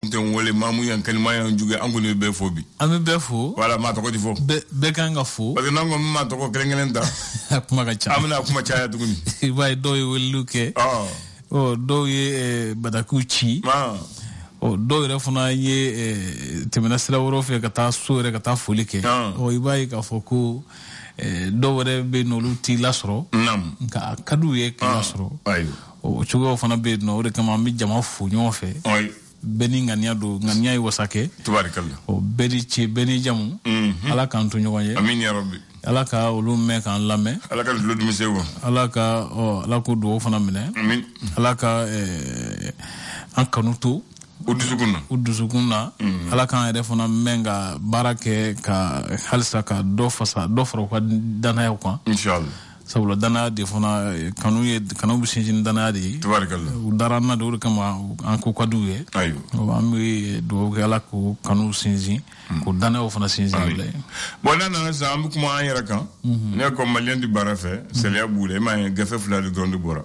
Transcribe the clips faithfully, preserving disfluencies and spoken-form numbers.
nten wole mamu yan kalima yan juge angone be fo bi ami be fo wala ma to ko di fo be be kanga fo parce que nango ma to ko krengelenta kuma ka cha amna kuma cha ya tuguni bay do yi luke ah oh do yi badakuchi ma oh do yi refuna ye temena sira woro fe ka ta sore ka ta folike oh ibay ka foko do wore be no luti lasro nam ka kadu ye ka lasro ayo o chugo fana be no re kama mi jama fu nyo fe ay beni ngania do ngania yi wasake tubarakallah o beni ci beni jamu ala kan to nyo ye amin ya rabbi ala ka olu me kan lame ala ka lo dum sewo ala ka o ala ko do fana mine amin ala ka eh an kanuto udusukuna udusukuna ala kan ere fana menga barake ka halsa ka do fasa do fro ka dana ya kwa inshallah sabula dana de fana kanu ye kanu bisin dana de tubarakallah udarana do kama an ko kwaduye ayo o ambi do ala ko kanu sinzi ko dana o fana sinzi le bona na sa am kuma ayara kan ne ko malien di barafe c'est les boule ma gafe fla de donde bora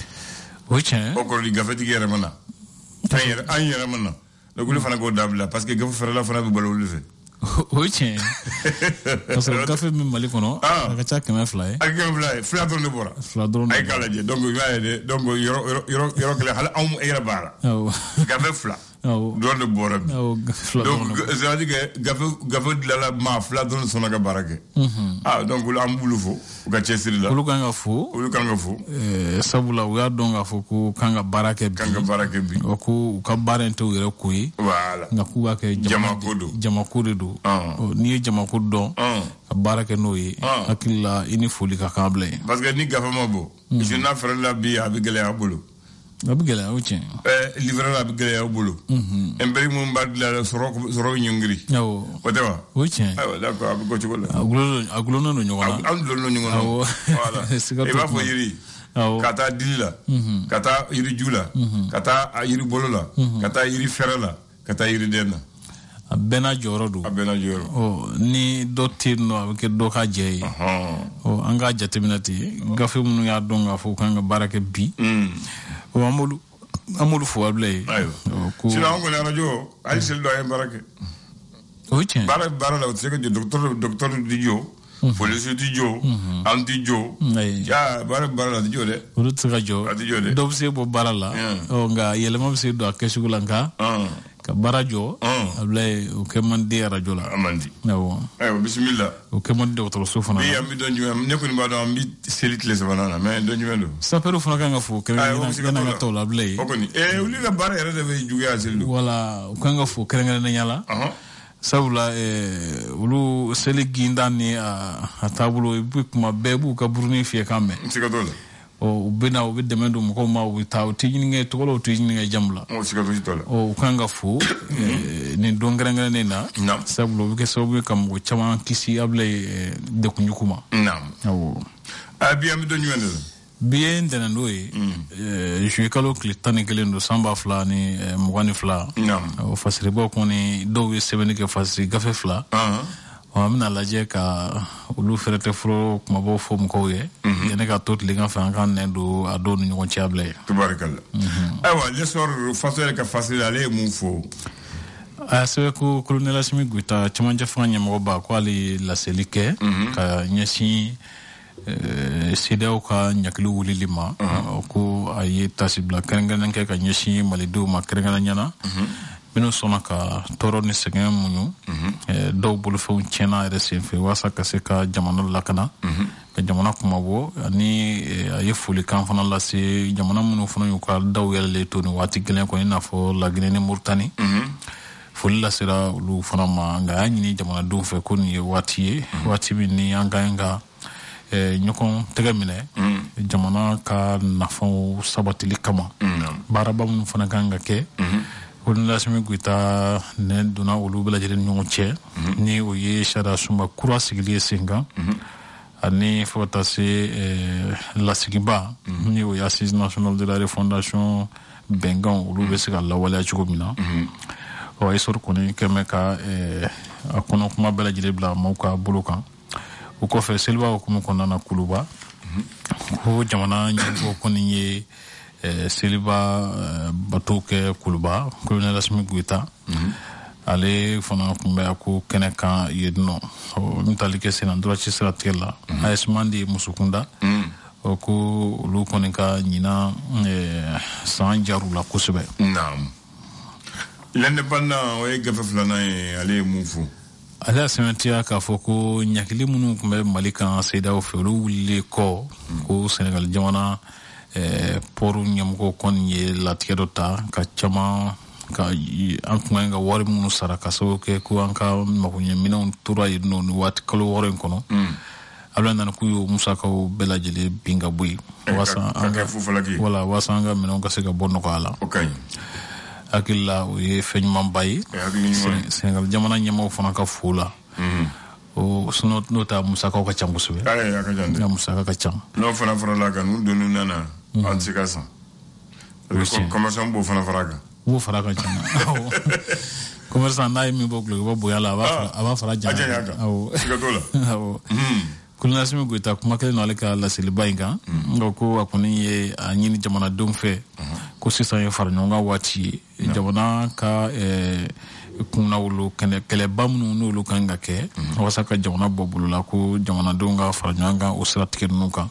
o tien o ko di gafe di gere mana ayara ayara mana le gulu fana go dabla parce que gafe fera la fana be balo le fait o tien parce que gafe mi mali kono ka cha kema fly ak gafe fly fla donde bora fla donde ay kala je donc yaade donc yoro yoro yoro kala hala am ayara bara gafe fla donde bora donc ça veut dire que gafe gafe de la ma fla donde sonaga barake ah donc lu am bulu fo ga chesiri la lu kanga fo lu kanga fo eh sabula wa donga fo ko kanga barake bi kanga barake bi o ko ka barente were ko yi voilà nga ku wa ke jama kodo jama kodo do ni jama kodo ka barake no yi akilla ini foli ka kable parce que ni gafe mo je na frère la bi abigele abulu abigele o tien eh livrer la abigele abulu emberi mo mbad la soro soro nyungri yawo o dewa o tien ah d'accord abigo ci gola agulo agulo no nyogona am do no nyogona voilà e ba fo yiri kata dilila kata yiri jula kata yiri bolola kata yiri ferala kata yiri denna abena joro do abena joro o ni do tinno avec do ka jeyi o anga jateminati gafe mun ya donga fo kanga barake bi o amulu amulu fo ablay ayo sino ngo na radio ay sel do ay barake o tien bara bara la c'est que docteur docteur Didio police Didio anti Didio ya bara bara la Didio de o tsaka jo do se bo barala o nga yele mo se do akeshulanka ka barajo ablay o kemandi radio la amandi yawo ayo bismillah o kemandi docteur sofana bi am bi don jumem ne ko ni ba do am bi selit les banana mais don jumendo sa pero fona kanga fo krenga na nga to la ablay o ko ni e uli la bara era de be juge aselu wala o kanga fo krenga na nyala sabula eh ulu seli gindani a tabulo ibu kuma bebu ka burni fi kambe sikadola o bena o bedemendo mo ko ma o taw tijini nge to ko tijini nge jamla o sikado tola o kanga fu ni dongranga ne na sablo ke so bu kam ko chama kisi able de kunyukuma nam o abi am do nyende bien dana noy euh je kalo klitani kelendo samba fla ni mwani fla o fasiri bo ko ni do we sebeni ke fasiri gafe fla o amna laje ka ulu ferete fro kuma bo fo mko ye ene ka tot linga fa kan nendo ado nu ngon chiable tubarakallah aywa le sor fasiri ka fasiri ale mu fo a se ko colonel Asimi Guita chamanja fanya mo ba ko ali la selike ka nyasi eh sidao ka nyaklu wulilima ko ayi tasibla kengana ke ka nyasi malidu ma kengana nyana mino sona ka toro ni segen munyu eh do bulu fo chena rese fe wasa ka se ka jamana lakana ka jamana kuma bo ani ayi fuli kan fana la se jamana munu fana yu ka daw yele to ni wati gelen ko ina fo la gine murtani fuli la sira lu fana ma nga nyini jamana do fe ko ni wati wati bi ni anga nga eh nyokon tegamine jamana ka nafo sabatili kama baraba mun fana ganga ke Colonel Asimi Guita ne dona olu bela jere nyongo che ni o ye shara sumba kura sigili singa ani fota se la sigiba ni o ya assise nationale de la refondation bengan olu be se ka la wala chugo mina o ay sor koni kemeka e akono kuma bela jere bla mauka bulukan o ko fe selba o kuma konna na kuluba ko jamana nyi ko koni ye seliba bato kɛ kuluba colonel Assimi Goïta ale fana kun bɛ ko kɛnɛ kan yedno o mitali kɛ sen andra ci sira tigɛ la Aismandi Musukunda o ko olu kɔni ka ɲina san jaru la kosɛbɛ. Naam. L'indépendant o ye gafe filanan ye ale ye mun fɔ. Ale y'a sɛmɛntiya k'a fɔ ko ɲakili minnu tun bɛ Mali kan CEDEAO fɛ olu wulilen kɔ ko Senegal jamana port ɲɛmɔgɔw kɔni ye latigɛ dɔ ta ka caman ka an tun kan ka wari minnu sara ka sababu kɛ ko an ka magoɲɛminɛnw tora yen nɔ nin waati kalo wɔɔrɔ in kɔnɔ ala nana k'u y'o musakaw bɛɛ lajɛlen bin ka bɔ yen wala waasa an ka minɛnw ka se ka bɔ nɔgɔya la hakili la o ye fɛn ɲumanba ye Senegal jamana ɲɛmɔgɔw fana ka fo la o sinon n'o ta musakaw ka ca kosɛbɛ nka musaka ka ca n'o fana farala kan n'u donni nana an tɛ se ka san commerçant b'o fana fara kan b'o fara kan ca commerçant n'a ye min bɔ gulokiba bonya la a b'a fara janya kan siga t'o la colonel Assimi Goïta kuma kelen n'ale ka laseliba in kan nka ko a kɔni ye a ɲini jamanadenw fɛ ko sisan ye fara ɲɔgɔn kan waati ye jamana ka kunna wolo kɛlɛba minnu n'olu kan ka kɛ walasa ka jamana bɔ bolo la ko jamanadenw ka fara ɲɔgɔn kan o siratigɛ ninnu kan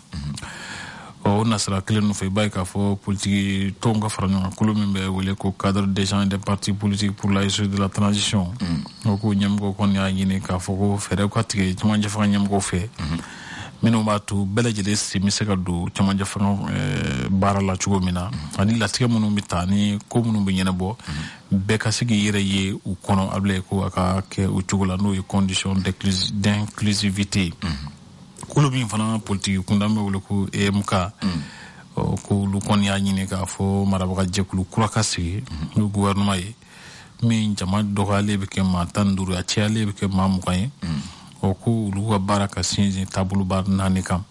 o nasira kelen ninnu fɛ i b'a ye k'a fɔ politiki tɔnw ka fara ɲɔgɔn kan kolo min bɛ wele ko cadre d'échange des partis politiques pour la issue de la transition o ko ɲɛmɔgɔw kɔni y'a ɲini k'a fɔ ko fɛɛrɛw ka tigɛ cɛmancɛ fanga ɲɛmɔgɔw fɛ minnu b'a to bɛɛ lajɛlen sen bɛ se ka don cɛmancɛ fanga baara la cogo min na ani latigɛ minnu bɛ ta ani ko minnu bɛ ɲɛnabɔ bɛɛ ka se k'i yɛrɛ ye u kɔnɔ a bila ko a ka kɛ o cogo la n'o ye condition d'inclusivité kolo min fana politiki kunda bɛ wele ko E M K ko olu kɔni y'a ɲini k'a fɔ marabagajɛkulu kura ka sigi n'o gouvernement ye min jama dɔgɔyalen bɛ kɛ maa tan ni duuru a cayalen bɛ kɛ maa mugan ye o ko olu ka baara ka sinsin taaboloba naani kan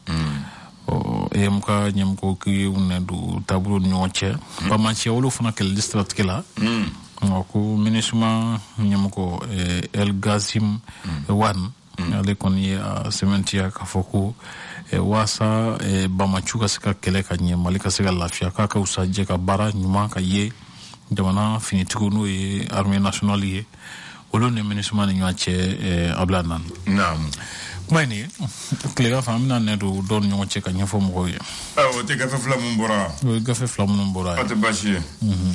E M K ɲɛmɔgɔw k'i nɛ don taabolo ni ɲɔgɔn cɛ bamanciya olu fana kɛlɛli siratigɛ la ko MINUSMA ɲɛmɔgɔ El Gazim Wane ale kɔni ye a sɛmɛntiya k'a fɔ ko waasa bamaciw ka se ka kɛlɛ ka ɲɛ Mali ka se ka lafiya k'a ka wusa jɛ ka baara ɲuman ka ye jamana finitigiw n'o ye armée nationale ye olu ni MINUSMA ni ɲɔgɔn cɛ abila nan kuma in ye tilegan fɛ an bɛna nɛ don dɔw ni ɲɔgɔn cɛ ka ɲɛfɔ mɔgɔw ye o tɛ gafe fila min bɔra o ye gafe fila minnu bɔra o tɛ baasi ye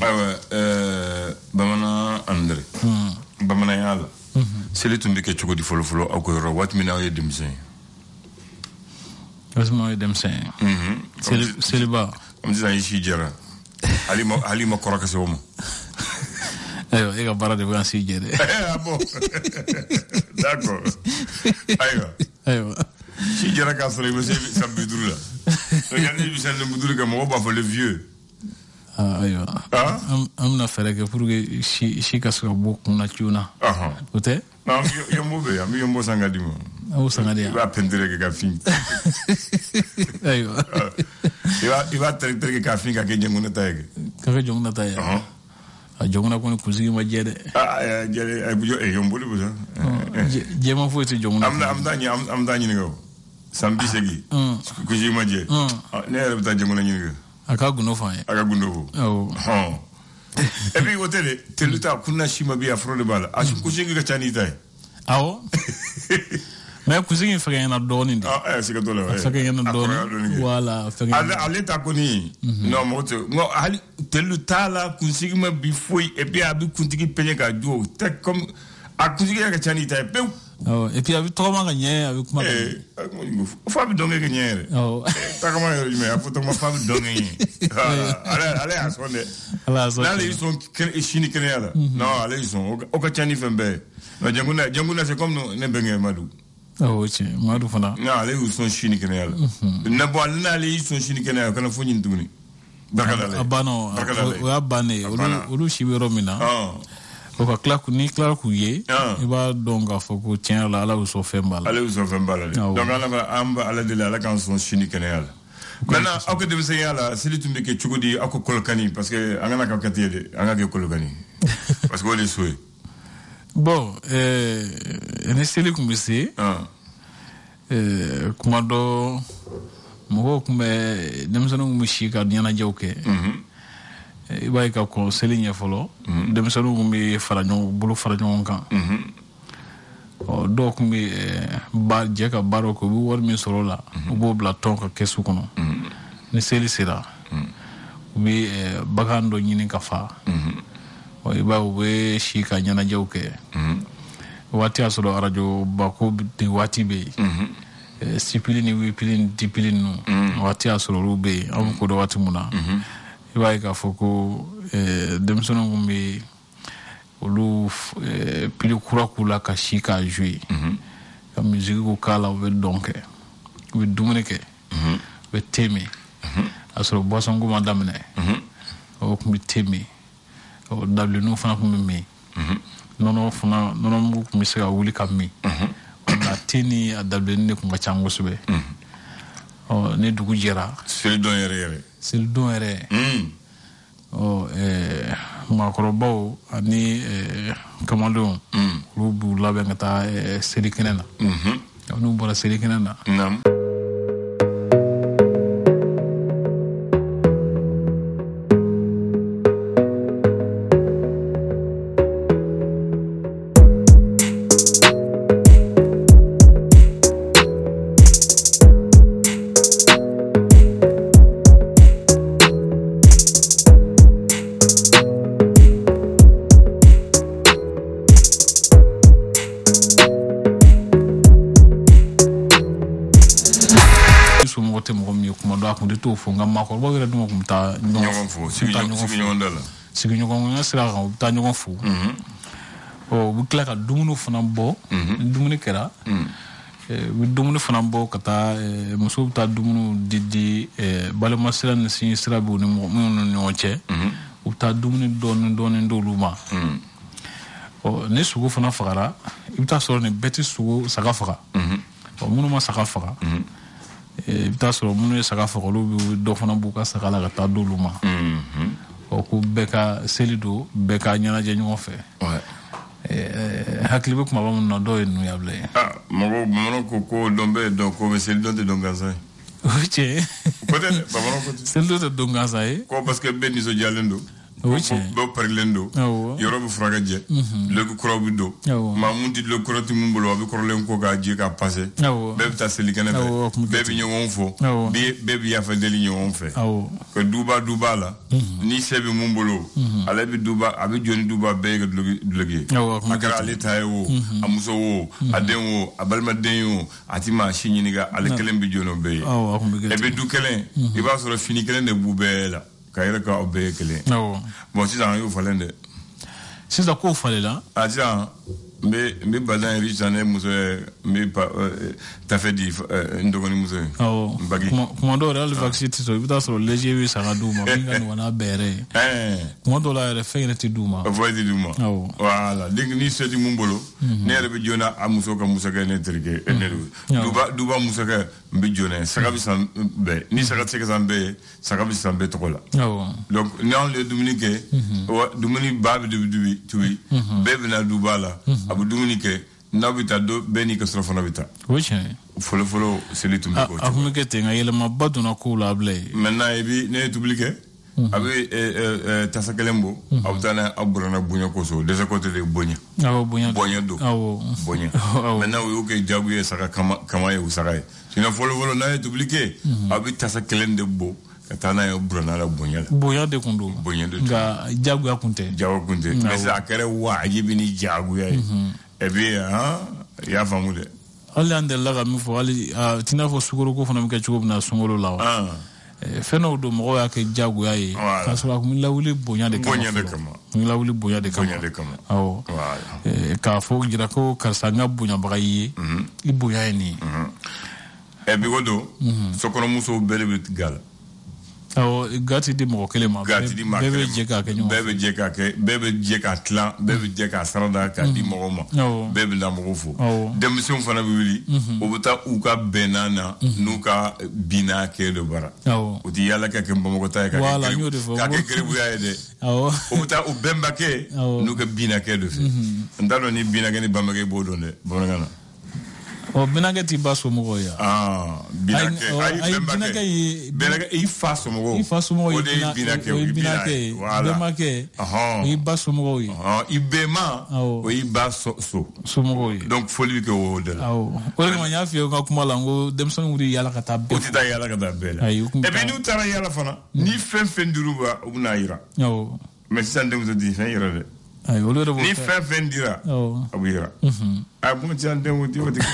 ayiwa bamanan Andre bamananya la seli tun bɛ kɛ cogo di fɔlɔ fɔlɔ aw ka yɔrɔ waati min aw ye denmisɛn ye waati min aw ye denmisɛn ye seliba comme sisan i si jɛra hali ma kɔrɔ ka se o ma ayiwa e ka baara de bɛ kan si jɛ dɛ ah bon d'accord ayiwa ayiwa si jɛra k'a sɔrɔ i ma se san bi duuru la yanni i bɛ san bi duuru kɛ mɔgɔw b'a fɔ le vieux ayiwa an bɛna fɛɛrɛ kɛ pour que si ka se ka bɔ kun na joona o tɛ yɔnbo bɛ yen an bɛ yɔnbo san ka di ma o san ka di yan i b'a peinture kɛ ka fin ayiwa i b'a tɛrɛ tɛrɛ kɛ ka fin ka kɛ jɛnkuna ta ye ka kɛ jɛnkuna ta ye a jɔnkuna kɔni kunsigi ma jɛ dɛ yɔnbo de bɛ sa jɛma foyi tɛ jɔnkuna an bɛ taa ɲininka o san bi seegin kunsigi ma jɛ ne yɛrɛ bɛ taa jɛnkuna ɲininka a ka gundo fan ye a ka gundo ko hɔn et puis o tɛ de telu ta kunna si ma bi a fɔlɔ de b'a la a kunsigi ka ca n'i ta ye awɔ mais kunsigi in fɛgɛyana dɔɔnin de ɛ siga t'o la a fɛgɛyana dɔɔnin voilà ale ta kɔni non mɔgɔ tɛ n ko hali telu t'a la kunsigi ma bi foyi et puis a bɛ kuntigi peɲɛ k'a jɔ tɛ comme a kunsigi ka ca n'i ta ye pewu awɔ et puis a bɛ tɔgɔma ka ɲɛ a bɛ kuma ka ɲɛ fo a bɛ dɔnkɛ kɛ ɲɛ yɛrɛ tagama yɔrɔ jumɛn a fɔ tɔgɔma fo a bɛ dɔnkɛ ɲɛ ale y'a sɔn dɛ n'ale y'i sɔn sini kɛnɛya la non ale y'i sɔn o ka ca ni fɛn bɛɛ ye jɛnkuna jɛnkuna c'est comme ne bɛnkɛ Madu awɔ tiɲɛ Madu fana non ale y'u sɔn sini kɛnɛya la ne bɔ ale n'ale y'i sɔn sini kɛnɛya o kana fɔ ɲini tuguni a banna o y'a bannen olu si bɛ yɔrɔ min na o ka tila ni tila k'u ye i b'a dɔn k'a fɔ ko tiɲɛ la ala y'u sɔn fɛn b'a la ala y'u sɔn fɛn b'a la donc ala an bɛ ala deli ala k'an sɔn sini kɛnɛya la maintenant aw ka denmisɛnya la seli tun bɛ kɛ cogo di aw ka Kolokani parce que an kana ka kɛ ten de an ka kɛ Kolokani parce que o de ye so ye bon ni seli tun bɛ se kuma dɔ mɔgɔw kun bɛ denmisɛnninw kun bɛ si ka ɲɛnajɛw kɛ i b'a ye ka kɔn seli ɲɛ fɔlɔ denmisɛnninw kun bɛ fara ɲɔgɔn bolo fara ɲɔgɔn kan ɔ dɔw kun bɛ ba jɛ ka baaraw kɛ u bɛ wari min sɔrɔ o la u b'o bila tɔn ka kɛsu kɔnɔ ni seli sera u bɛ bagan dɔ ɲini ka fa ɔ i b'a ye u bɛ si ka ɲɛnajɛw kɛ waati y'a sɔrɔ arajo bako de waati bɛ yen sipili ni wipili ni dipili ninnu waati y'a sɔrɔ olu bɛ yen an bɛ ko dɔ waati mun na i b'a ye k'a fɔ ko denmisɛnninw kun bɛ olu pili kura k'u la ka si k'a jouer ka musique k'a la u bɛ dɔn kɛ u bɛ dumuni kɛ u bɛ thé min a sɔrɔ boisson ko ma daminɛ o kun bɛ thé min o dabilenninw fana kun bɛ min nɔnɔ fana nɔnɔ mugu kun bɛ se ka wuli ka min nka thé ni a dabilennin de kun ka ca kosɛbɛ ɔ ni dugu jɛra selidon yɛrɛ yɛrɛ selidon yɛrɛ ɔ ɛɛ maakɔrɔbaw ani kamalenw olu b'u labɛn ka taa selikɛnɛ na n'u bɔra selikɛnɛ na to fo nga makɔrɔbaw yɛrɛ dun kun taa ɲɔgɔn fo sigi ɲɔgɔn da la sigi ɲɔgɔn sira kan u bɛ taa ɲɔgɔn fo ɔ u bɛ tila ka dumuni fana bɔ ni dumuni kɛra u bɛ dumuni fana bɔ ka taa musow bɛ taa dumuni di di balima sira ni sinji sira b'u ni minnu ni ɲɔgɔn cɛ u bɛ taa dumuni dɔɔni dɔɔni d'olu ma ɔ ni sogo fana fagara i bɛ taa sɔrɔ nin bɛɛ tɛ sogo saga faga ɔ minnu ma saga faga i bɛ taa sɔrɔ minnu ye saga faga olu bɛ dɔ fana b'u ka saga la ka taa d'olu ma ɔ ko bɛɛ ka seli don bɛɛ ka ɲɛnajɛ ɲɔgɔn fɛ hakili bɛ kumaba minnu na dɔw ye ninnu yabila ye mɔgɔw bamananw ko ko dɔn bɛ dɔn ko mɛ seli dɔn tɛ dɔn gansan ye o ye tiɲɛ ye ko tɛ dɛ bamananw ko ten seli dɔn tɛ dɔn gansan ye ko parce que bɛɛ nisɔndiyalen don bɛɛ parilen don yɔrɔ bɛ furakɛ jɛ duloki kuraw bɛ don maa mun tɛ duloki kura tɛ mun bolo a bɛ kɔrɔlen ko k'a je k'a pase bɛɛ bɛ taa selikɛnɛ fɛ bɛɛ bɛ ɲɔgɔn fɔ bɛɛ bɛ yafa deli ɲɔgɔn fɛ ka duba duba la ni se bɛ mun bolo ale bɛ duba a bɛ jɔ ni duba bɛɛ ye ka duloki ye a kɛra ale ta ye o a muso o a den o a balimaden ye o a tɛ maa si ɲininka ale kelen bɛ jɔ n'o bɛɛ ye ɛ bɛ du kelen i b'a sɔrɔ fini kelen de b'u bɛɛ la ka yɛrɛ ka bɛɛ ye kelen bon sisan an y'o falen dɛ sisan k'o falela a sisan n bɛ n bɛ badan yɛrɛ sisan ne muso ye n bɛ tafe di n dɔgɔnin muso ye awɔ n bagi kuma dɔw yɛrɛ hali vaccine tɛ sɔrɔ i bɛ taa sɔrɔ léger bɛ saga d'u ma min ka nɔgɔn n'a bɛɛ yɛrɛ ye kuma dɔw la yɛrɛ fɛn yɛrɛ tɛ d'u ma foyi tɛ d'u ma voilà ni se tɛ mun bolo ne yɛrɛ bɛ jɔn a muso ka musokɛ ne terikɛ ne don duba duba musokɛ n bɛ jɔn saga bɛ san bɛɛ ni saga tɛ se ka san bɛɛ ye saga bɛ san bɛɛ tɔgɔ la donc n'anw ye dumuni kɛ dumuni ba bɛ dubi tubi bɛɛ bɛ na duba la a bɛ dumuni kɛ n'aw bɛ taa bɛɛ n'i ka surafana bɛ taa o ye tiɲɛ ye fɔlɔ fɔlɔ seli tun bɛ k'o a tun bɛ kɛ ten nka yɛlɛmaba donna kow la bilen maintenant i bɛ ne ye tobili kɛ a bɛ tasa kelen bɔ a bɛ taa n'a burana bonya kosɔn dɛsɛ kɔtɛ de bonya bonya bonya don bonya maintenant o y'o kɛ jago ye saga kama ye o saga ye sinon fɔlɔ fɔlɔ n'a ye tobili kɛ a bɛ tasa kelen de bɔ ka taa n'a ye burana la bonya la bonya de tun don bonya de nka jagoya kun tɛ jago kun tɛ mais a kɛra wajibi ni jagoya ye et puis han i y'a faamu dɛ hali an delila ka min fɔ hali a t'i n'a fɔ sukoroko fana bɛ kɛ cogo min na sunkalo la wa fɛn dɔw don mɔgɔw y'a kɛ jagoya ye k'a sɔrɔ a kun bɛ lawuli bonya de kama bonya de kama kun bɛ lawuli bonya de kama awɔ k'a fɔ jira ko karisa n ka bonyabaga y'i ye i bonya ye nin ye ɛ bi o don sokɔnɔmusow bɛɛ de bɛ ga la awɔ ga ti di mɔgɔ kelen ma ga ti di maa kelen ma bɛɛ bɛ jɛ k'a kɛ ɲɔgɔn bɛɛ bɛ jɛ k'a kɛ bɛɛ bɛ jɛ k'a tilan bɛɛ bɛ jɛ k'a sarada k'a di mɔgɔw ma bɛɛ bɛ na mɔgɔw fo denmisɛnw fana bɛ wuli u bɛ taa u ka bɛnna na n'u ka binna kɛ de bara u tɛ yaala ka kɛ bamakɔta ye k'a kɛ garibuya ye dɛ u bɛ taa u bɛnbakɛ n'u ka binna kɛ de fɛ n t'a dɔn ni binna kɛ ni banbakɛ b'o dɔn dɛ bamanankan na o binake ti ba somɔgɔ ya ah binake ay binake binake i fa somɔgɔ i fa somɔgɔ o de ye binake o ye binake bɛmakɛ o ye ba somɔgɔ ye i bɛma o ye ba so somɔgɔ ye donc foli bɛ kɛ o de la o de kama n y'a f'i ye ka kuma la n ko denmisɛnninw wuli yala ka taa bɛɛ o tɛ taa yala ka taa bɛɛ la et puis n'u taara yala fana ni fɛn fɛn dir'u ma u bɛna yira mais sisan denmuso di fɛn yira dɛ ni fɛn fɛn dira a bɛ yira a bon tiɲɛ denw di o de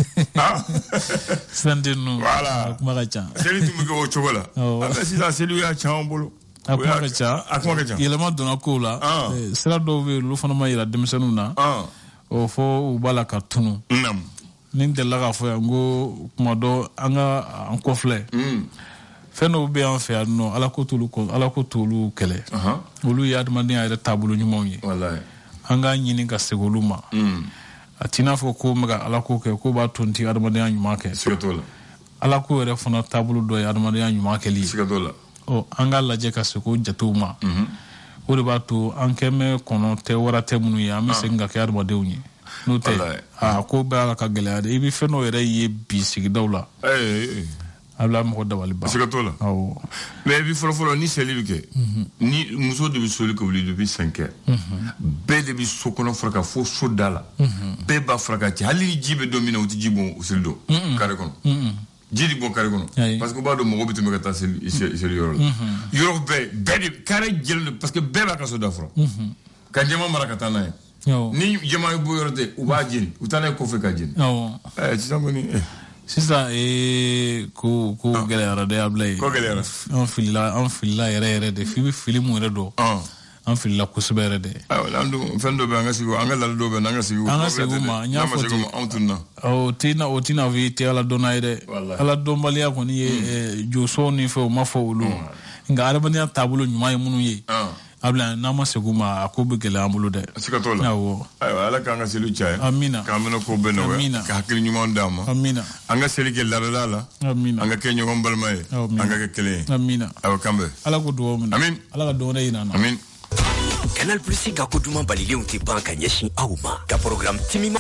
sisan den ninnu voilà kuma ka ca seli tun bɛ kɛ o cogo la a bɛ sisan seli y'a caman bolo a kuma ka ca a kuma ka ca yɛlɛma donna kow la sira dɔw bɛ yen olu fana ma yira denmisɛnninw na o fɔ u b'a la ka tunu ni n delila k'a fɔ yan n ko kuma dɔ an ka an kɔfilɛ fɛn dɔw bɛ yan fɛ yan nɔ ala ko t'olu ala ko t'olu kɛlɛ olu ye adamadenya yɛrɛ taabolo ɲumanw ye an k'a ɲini ka segin olu ma a t'i n'a fɔ ko n bɛ ka ala ko kɛ ko b'a to n ti adamadenya ɲuman kɛ siga t'o la ala ko yɛrɛ fana taabolo dɔ ye adamadenya ɲuman kɛli ye siga t'o la ɔ an k'a lajɛ ka segin o jatew ma o de b'a to an kɛmɛ kɔnɔ tɛ wara tɛ minnu ye an bɛ segin ka kɛ adamadenw ye n'o tɛ a ko bɛɛ ala ka gɛlɛya de i bɛ fɛn dɔw yɛrɛ ye bi sigidaw la a bila mɔgɔ dabali ban siga t'o la mais bi fɔlɔ fɔlɔ ni seli bɛ kɛ ni muso de bɛ soli ka wuli depuis cinq heures bɛɛ de bɛ so kɔnɔ faraka fo so da la bɛɛ b'a faraka cɛ hali ni ji bɛ don min na o tɛ ji bɔn seli don kare kɔnɔ ji di bɔn kare kɔnɔ parce que u b'a dɔn mɔgɔ bɛ tɛmɛ ka taa seli yɔrɔ la yɔrɔ bɛɛ bɛɛ de kare jɛlen don parce que bɛɛ b'a ka so da fɔlɔ ka jama mara ka taa n'a ye ni jama ye bɔ yɔrɔ tɛ u b'a jeni u taa n'a ye kɔfɛ ka jeni ɛɛ sisan kɔni sisan ee ko ko gɛlɛyara dɛ Ablaye ko gɛlɛyara an filila an filila yɛrɛ yɛrɛ de f'i bɛ fili mun yɛrɛ dɔn an filila kosɛbɛ yɛrɛ de awɔ an dun fɛn dɔ bɛ an ka sigi an ka laada dɔ bɛ an ka sigi an ka sigi ma n y'a fɔ ten anw tun na o tɛ na o tɛ na fɔ i tɛ ala dɔnna ye dɛ ala dɔnbaliya kɔni ye josɔn ni fɛn o ma fɔ olu nka adamadenya taabolo ɲuman ye minnu ye Ablaye n'an ma segin ma a ko bɛ gɛlɛya an bolo dɛ siga t'o la awɔ ala k'an ka seli caya amina k'an bɛna ko bɛɛ nɔgɔya ka hakili ɲuman d'an ma amina an ka seli kɛ laadada la amina an ka kɛ ɲɔgɔn balima ye an ka kɛ kelen ye amina awɔ kan bɛɛ ala ko dugawu minɛ amin ala ka dugawu yira an na amin Canal Plus ka ko duman balilenw tɛ ban ka ɲɛsin aw ma ka programme timima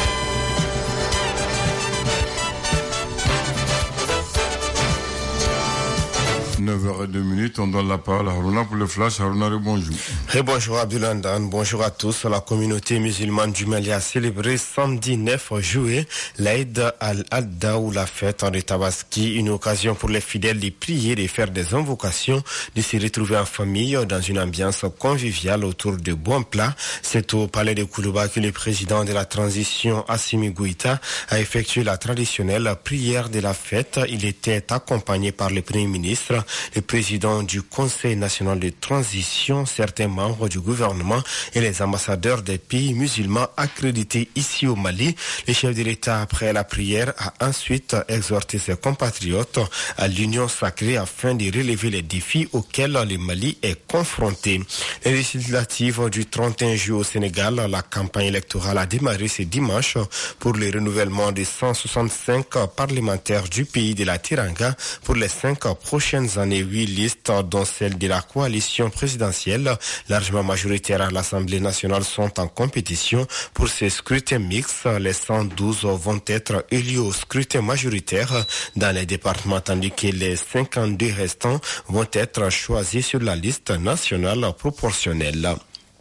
neuf heures deux minutes, on donne la parole à Haruna pour le flash. Haruna, bonjour. Et bonjour Abdulandan, bonjour à tous. La communauté musulmane du Mali a célébré samedi neuf juillet l'Aïd al-Adha ou la fête en Tabaski, une occasion pour les fidèles de prier, de faire des invocations, de se retrouver en famille dans une ambiance conviviale autour de bons plats. C'est au palais de Koulouba que le président de la transition, Assimi Goïta, a effectué la traditionnelle prière de la fête. Il était accompagné par le premier ministre, le président du Conseil national de transition, certains membres du gouvernement et les ambassadeurs des pays musulmans accrédités ici au Mali. Le chef de l'État, après la prière, a ensuite exhorté ses compatriotes à l'union sacrée afin de relever les défis auxquels le Mali est confronté. Les législatives du trente et un juillet au Sénégal, la campagne électorale a démarré ce dimanche pour le renouvellement des cent soixante-cinq parlementaires du pays de la Teranga pour les cinq prochaines années. Huit listes, dont celle de la coalition présidentielle, largement majoritaire à l'Assemblée nationale, sont en compétition pour ces scrutins mixtes. Les cent douze vont être élus au scrutin majoritaire dans les départements, tandis que les cinquante-deux restants vont être choisis sur la liste nationale proportionnelle.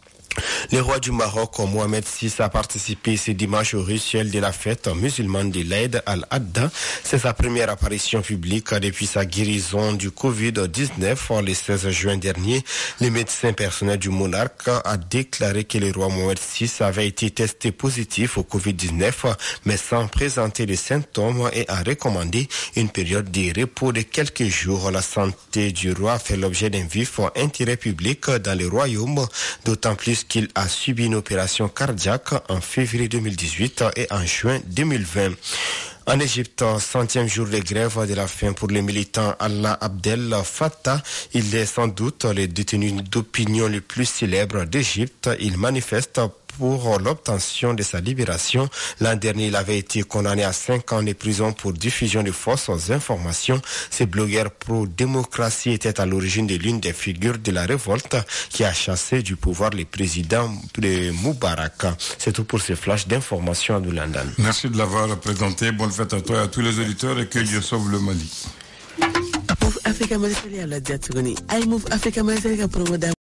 Le roi du Maroc, Mohamed six, a participé ce dimanche au rituel de la fête musulmane de l'Aïd al-Adha. C'est sa première apparition publique depuis sa guérison du covid dix-neuf le seize juin dernier. Le médecin personnel du monarque a déclaré que le roi Mohamed six avait été testé positif au covid dix-neuf, mais sans présenter de symptômes, et a recommandé une période de repos de quelques jours. La santé du roi fait l'objet d'un vif intérêt public dans le royaume, d'autant plus qu'il a subi une opération cardiaque en février deux mille dix-huit et en juin deux mille vingt. En Égypte, centième jour de grève de la faim pour les militants Allah Abdel Fattah. Il est sans doute le détenu d'opinion le plus célèbre d'Égypte. Il manifeste pour l'obtention de sa libération. L'an dernier, il avait été condamné à cinq ans de prison pour diffusion de fausses informations. Ce blogueur pro-démocratie était à l'origine de l'une des figures de la révolte qui a chassé du pouvoir le président de Moubarak. C'est tout pour ce flash d'informations à Doulandan. Merci de l'avoir présenté. Bonne fête à toi et à tous les auditeurs et que Dieu sauve le Mali. Africa Malaysia la diatsugani. I move Africa Malaysia promoda